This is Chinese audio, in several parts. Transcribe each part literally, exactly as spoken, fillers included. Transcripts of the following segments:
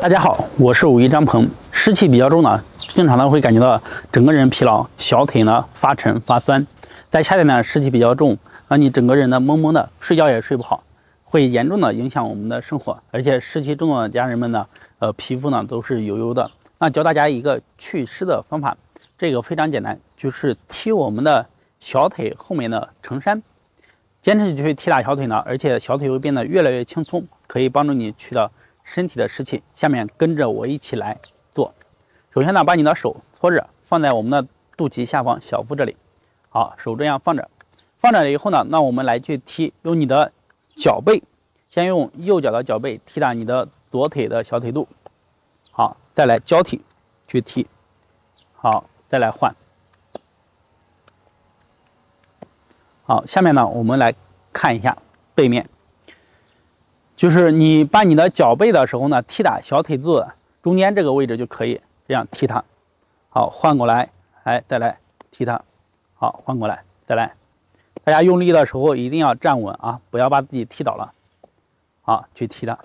大家好，我是武医张鹏。湿气比较重呢，经常呢会感觉到整个人疲劳，小腿呢发沉发酸。在夏天呢，湿气比较重，让你整个人呢懵懵的，睡觉也睡不好，会严重的影响我们的生活。而且湿气重的家人们呢，呃，皮肤呢都是油油的。那教大家一个祛湿的方法，这个非常简单，就是踢我们的小腿后面的承山。坚持去踢打小腿呢，而且小腿会变得越来越轻松，可以帮助你去到身体的湿气。下面跟着我一起来做。首先呢，把你的手搓着放在我们的肚脐下方小腹这里。好，手这样放着，放着了以后呢，那我们来去踢，用你的脚背，先用右脚的脚背踢打你的左腿的小腿肚。好，再来交替去踢。好，再来换。好，下面呢，我们来看一下背面。就是你把你的脚背的时候呢，踢打小腿肚中间这个位置就可以这样踢它。好，换过来，哎，再来踢它。好，换过来，再来。大家用力的时候一定要站稳啊，不要把自己踢倒了。好，去踢它。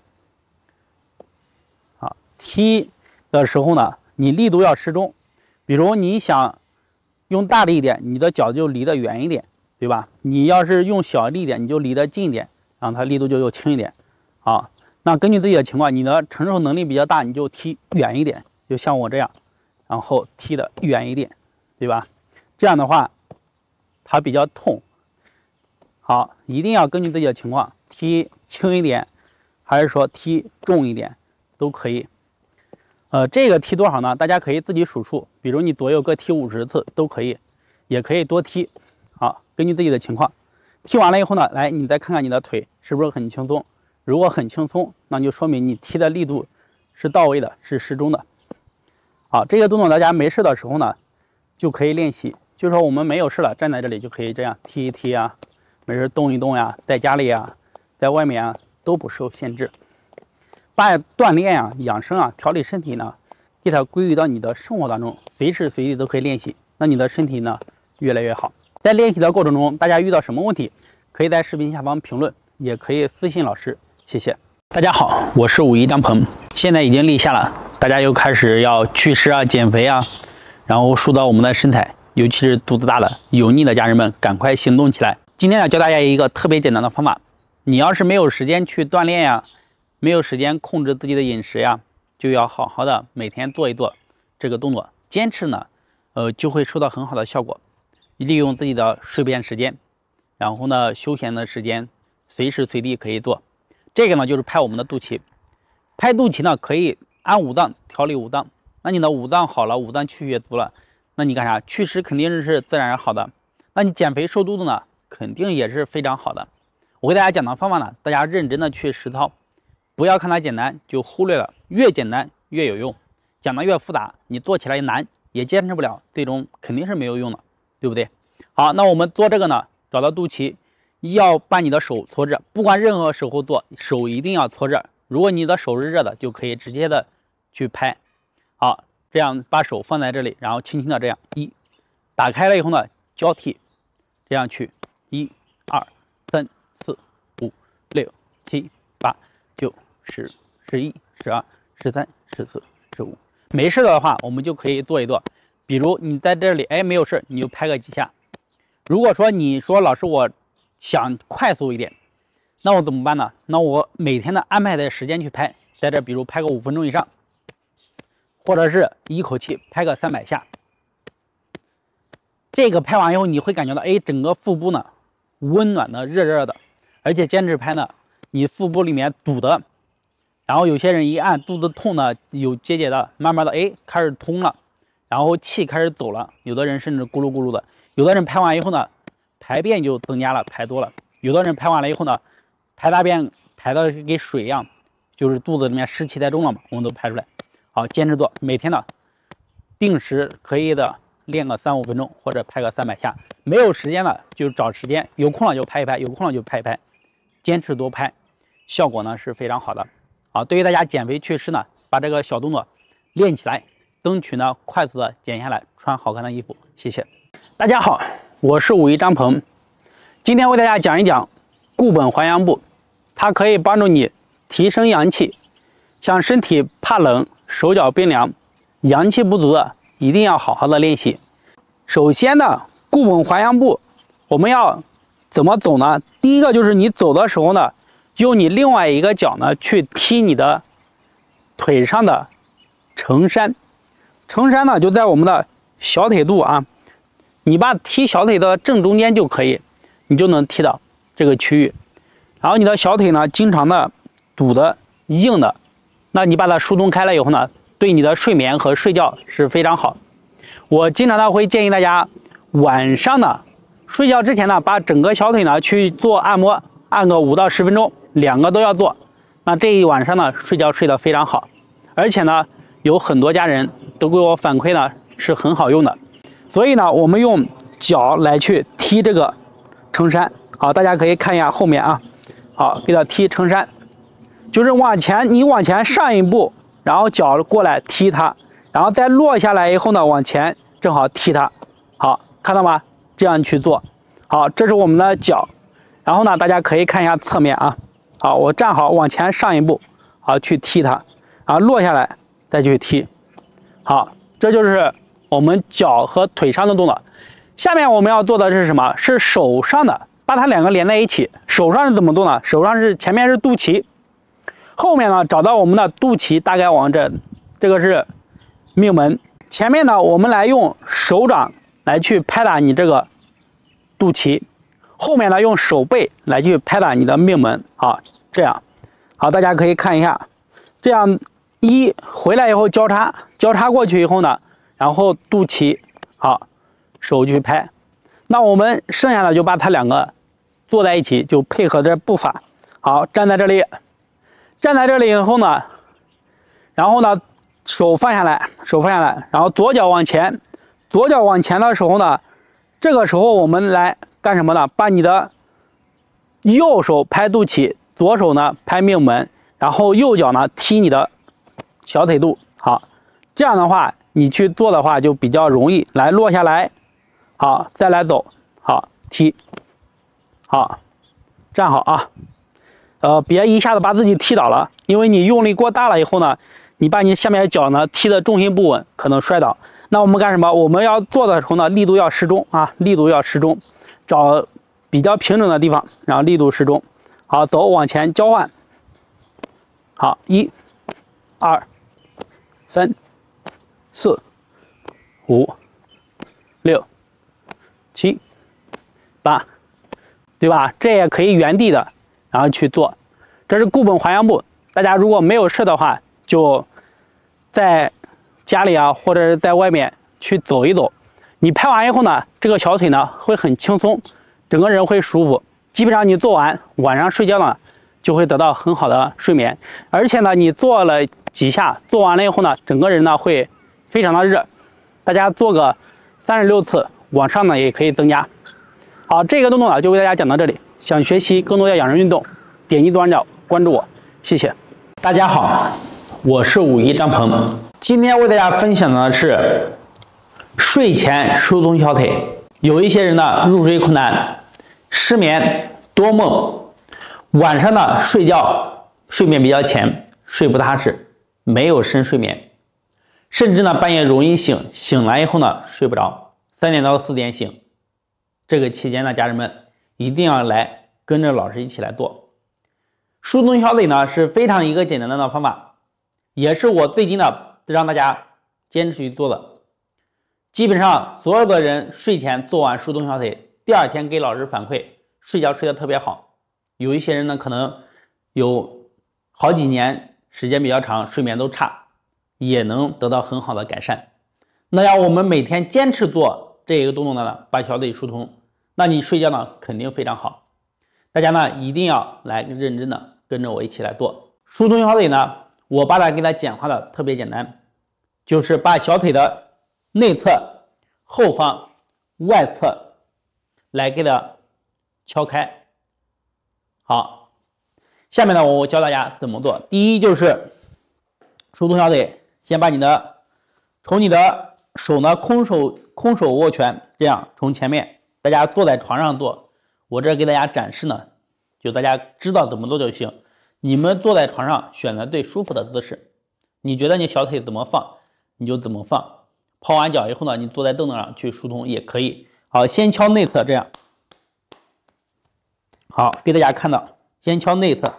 好，踢的时候呢，你力度要适中。比如你想用大力一点，你的脚就离得远一点，对吧？你要是用小力一点，你就离得近一点，然后它力度就又轻一点。好，那根据自己的情况，你的承受能力比较大，你就踢远一点，就像我这样，然后踢的远一点，对吧？这样的话，它比较痛。好，一定要根据自己的情况，踢轻一点，还是说踢重一点，都可以。呃，这个踢多少呢？大家可以自己数数，比如你左右各踢五十次都可以，也可以多踢。好，根据自己的情况，踢完了以后呢，来你再看看你的腿是不是很轻松。如果很轻松，那就说明你踢的力度是到位的，是适中的。好，这个动作大家没事的时候呢，就可以练习。就说我们没有事了，站在这里就可以这样踢一踢啊，没事动一动呀，在家里啊，在外面啊都不受限制。把锻炼啊、养生啊、调理身体呢，给它归于到你的生活当中，随时随地都可以练习。那你的身体呢越来越好。在练习的过程中，大家遇到什么问题，可以在视频下方评论，也可以私信老师。谢谢大家好，我是武医张鹏。现在已经立夏了，大家又开始要祛湿啊、减肥啊，然后塑造我们的身材，尤其是肚子大的、油腻的家人们，赶快行动起来！今天要教大家一个特别简单的方法，你要是没有时间去锻炼呀，没有时间控制自己的饮食呀，就要好好的每天做一做这个动作，坚持呢，呃，就会收到很好的效果。利用自己的碎片时间，然后呢，休闲的时间，随时随地可以做。这个呢就是拍我们的肚脐，拍肚脐呢可以按五脏调理五脏。那你的五脏好了，五脏气血足了，那你干啥？祛湿肯定是自然而好的。那你减肥瘦肚子呢，肯定也是非常好的。我给大家讲的方法呢，大家认真的去实操，不要看它简单就忽略了，越简单越有用。讲的越复杂，你做起来难也坚持不了，最终肯定是没有用的，对不对？好，那我们做这个呢，找到肚脐。要把你的手搓热，不管任何时候做，手一定要搓热。如果你的手是热的，就可以直接的去拍。好，这样把手放在这里，然后轻轻的这样一打开了以后呢，交替这样去一二三四五六七八九十十一十二十三十四十五。没事的话，我们就可以做一做。比如你在这里，哎，没有事，你就拍个几下。如果说你说老师我想快速一点，那我怎么办呢？那我每天的安排的时间去拍，在这比如拍个五分钟以上，或者是一口气拍个三百下。这个拍完以后，你会感觉到，哎，整个腹部呢温暖的、热热的，而且坚持拍呢，你腹部里面堵的，然后有些人一按肚子痛呢，有结节的，慢慢的哎开始通了，然后气开始走了，有的人甚至咕噜咕噜的，有的人拍完以后呢，排便就增加了，排多了。有的人排完了以后呢，排大便排的跟水一样，就是肚子里面湿气太重了嘛，我们都排出来。好，坚持做，每天呢定时可以的练个三五分钟，或者拍个三百下。没有时间了就找时间，有空了就拍一拍，有空了就拍一拍，坚持多拍，效果呢是非常好的。好，对于大家减肥祛湿呢，把这个小动作练起来，争取呢快速的减下来，穿好看的衣服。谢谢大家好。我是武医张鹏，今天为大家讲一讲固本还阳步，它可以帮助你提升阳气， 像身体怕冷、手脚冰凉、阳气不足的，一定要好好的练习。首先呢，固本还阳步，我们要怎么走呢？第一个就是你走的时候呢，用你另外一个脚呢去踢你的腿上的承山。承山呢就在我们的小腿肚啊，你把踢小腿的正中间就可以，你就能踢到这个区域。然后你的小腿呢经常的堵的硬的，那你把它疏通开了以后呢，对你的睡眠和睡觉是非常好。我经常呢会建议大家晚上呢睡觉之前呢，把整个小腿呢去做按摩，按个五到十分钟，两个都要做。那这一晚上呢睡觉睡得非常好，而且呢有很多家人都给我反馈呢是很好用的。所以呢我们用脚来去踢这个承山。好，大家可以看一下后面啊，好，给它踢承山，就是往前，你往前上一步，然后脚过来踢它，然后再落下来以后呢，往前正好踢它。好，看到吗？这样去做。好，这是我们的脚。然后呢，大家可以看一下侧面啊。好，我站好，往前上一步，好，去踢它，然后落下来再去踢。好，这就是我们脚和腿上的动作。下面我们要做的是什么？是手上的，把它两个连在一起。手上是怎么做呢？手上是前面是肚脐，后面呢找到我们的肚脐，大概往这，这个是命门。前面呢，我们来用手掌来去拍打你这个肚脐，后面呢用手背来去拍打你的命门。好，这样，好，大家可以看一下，这样一回来以后交叉，交叉过去以后呢，然后肚脐，好，手去拍。那我们剩下的就把它两个坐在一起，就配合着步伐。好，站在这里，站在这里以后呢，然后呢。手放下来，手放下来，然后左脚往前，左脚往前的时候呢，这个时候我们来干什么呢？把你的右手拍肚脐，左手呢拍命门，然后右脚呢踢你的小腿肚。好，这样的话你去做的话就比较容易。来，落下来，好，再来走，好，踢，好，站好啊，呃，别一下子把自己踢倒了，因为你用力过大了以后呢。你把你下面的脚呢踢的重心不稳，可能摔倒。那我们干什么？我们要做的时候呢，力度要适中啊，力度要适中，找比较平整的地方，然后力度适中。好，走，往前交换。好，一、二、三、四、五、六、七、八，对吧？这也可以原地的，然后去做。这是固本还阳步。大家如果没有事的话，就在家里啊，或者是在外面去走一走。你拍完以后呢，这个小腿呢会很轻松，整个人会舒服。基本上你做完，晚上睡觉呢就会得到很好的睡眠。而且呢，你做了几下，做完了以后呢，整个人呢会非常的热。大家做个三十六次，往上呢也可以增加。好，这个动作呢就为大家讲到这里。想学习更多的养生运动，点击左上角关注我，谢谢。大家好。我是武医张鹏，今天为大家分享的是睡前疏通小腿。有一些人呢入睡困难、失眠、多梦，晚上呢睡觉睡眠比较浅，睡不踏实，没有深睡眠，甚至呢半夜容易醒，醒来以后呢睡不着，三点到四点醒。这个期间呢，家人们一定要来跟着老师一起来做疏通小腿呢，是非常一个简单的方法。也是我最近的让大家坚持去做的。基本上所有的人睡前做完疏通小腿，第二天给老师反馈，睡觉睡得特别好。有一些人呢，可能有好几年时间比较长，睡眠都差，也能得到很好的改善。那要我们每天坚持做这一个动作呢，把小腿疏通，那你睡觉呢肯定非常好。大家呢一定要来认真的跟着我一起来做疏通小腿呢。我把它给它简化的特别简单，就是把小腿的内侧、后方、外侧来给它敲开。好，下面呢我教大家怎么做。第一就是疏通小腿，先把你的从你的手呢空手空手握拳，这样从前面，大家坐在床上做，我这给大家展示呢，就大家知道怎么做就行。 你们坐在床上选择最舒服的姿势，你觉得你小腿怎么放你就怎么放。泡完脚以后呢，你坐在凳子上去疏通也可以。好，先敲内侧，这样。好，给大家看到，先敲内侧。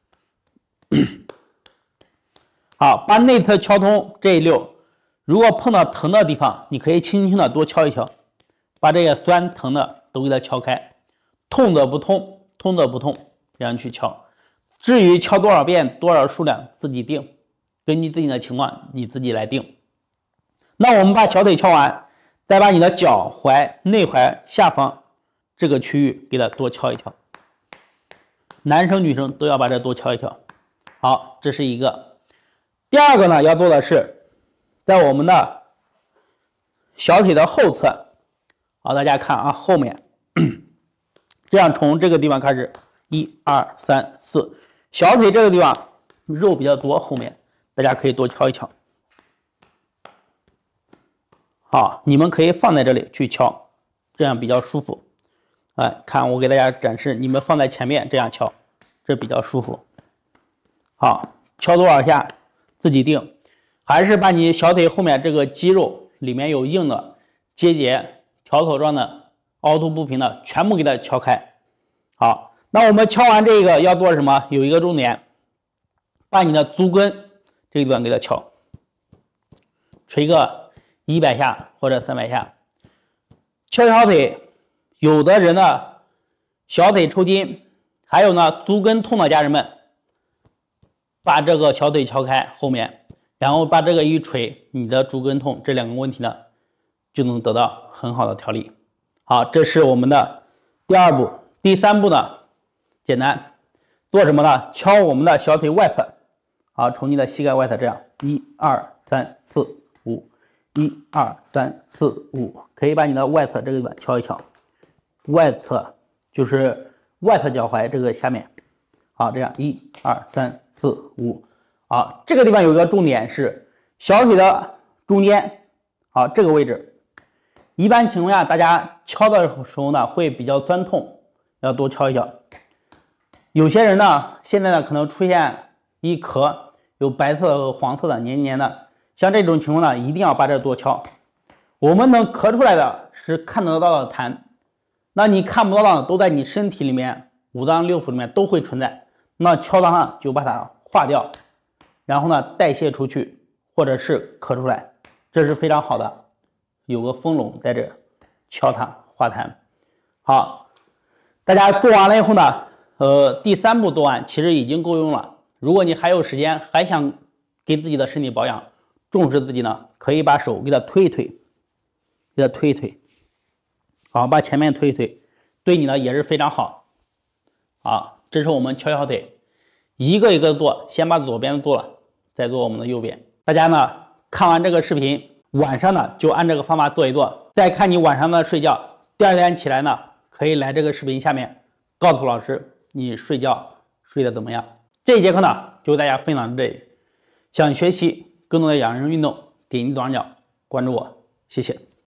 好，把内侧敲通这一溜。如果碰到疼的地方，你可以轻轻的多敲一敲，把这些酸疼的都给它敲开。痛的不痛，痛的不痛，这样去敲。至于敲多少遍、多少数量，自己定，根据自己的情况你自己来定。那我们把小腿敲完，再把你的脚踝、内踝下方这个区域给它多敲一敲。男生女生都要把这多敲一敲。好，这是一个。第二个呢，要做的是在我们的小腿的后侧。好，大家看啊，后面这样从这个地方开始，一二三四，小腿这个地方肉比较多，后面大家可以多敲一敲。好，你们可以放在这里去敲，这样比较舒服。哎，看我给大家展示，你们放在前面这样敲，这比较舒服。好，敲多少下自己定，还是把你小腿后面这个肌肉里面有硬的结节、条索状的、凹凸不平的，全部给它敲开。好，那我们敲完这个要做什么？有一个重点，把你的足跟这个地方给它敲，捶个一百下或者三百下。敲小腿，有的人呢小腿抽筋，还有呢足跟痛的家人们，把这个小腿敲开后面，然后把这个一捶，你的足跟痛这两个问题呢就能得到很好的调理。好，这是我们的第二步。第三步呢简单，做什么呢？敲我们的小腿外侧。好，从你的膝盖外侧这样，一二三四五，一二三四五，可以把你的外侧这个地方敲一敲。外侧就是外侧脚踝这个下面。好，这样一二三四五。好，这个地方有一个重点是小腿的中间。好，这个位置一般情况下大家敲的时候呢会比较酸痛，要多敲一敲。有些人呢现在呢可能出现一壳有白色和黄色的黏黏的，像这种情况呢一定要把这多敲。我们能咳出来的是看得到的痰，那你看不到的都在你身体里面，五脏六腑里面都会存在，那敲它呢就把它化掉，然后呢代谢出去，或者是咳出来，这是非常好的。有个风笼在这敲它化痰。好，大家做完了以后呢呃，第三步做完其实已经够用了。如果你还有时间，还想给自己的身体保养，重视自己呢，可以把手给它推一推，给它推一推。好，把前面推一推，对你呢也是非常好。好，这是我们敲小腿，一个一个做，先把左边做了，再做我们的右边。大家呢看完这个视频，晚上呢就按这个方法做一做，再看你晚上的睡觉，第二天起来呢可以来这个视频下面告诉老师你睡觉睡得怎么样。这一节课呢就为大家分享到这里，想学习更多的养生运动，点击左上角关注我，谢谢。